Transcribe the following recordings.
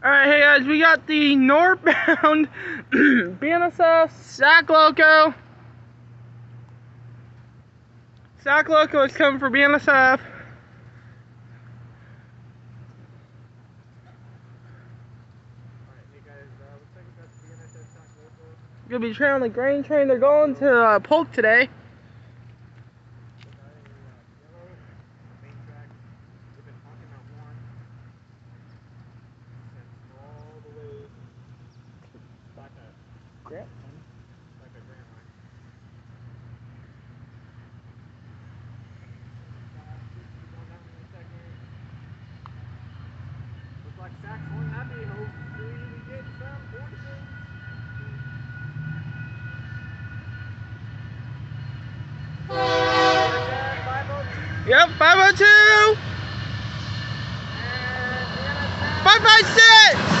Alright, hey guys, we got the northbound BNSF Sac Loco. Sac Loco is coming for BNSF. Gonna be trailing the grain train. They're going to Polk today. Like Sac's one happy, hopefully we get some portions. Yep, 502! 556!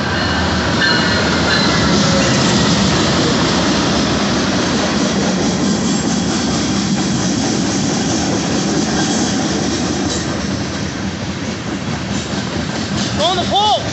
On the pole!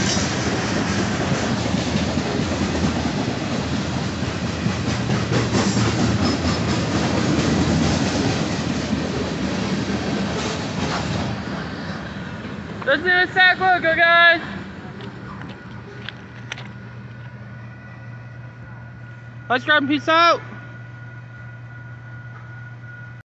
Let's do a Sac Loco, guys! Let's grab and peace out!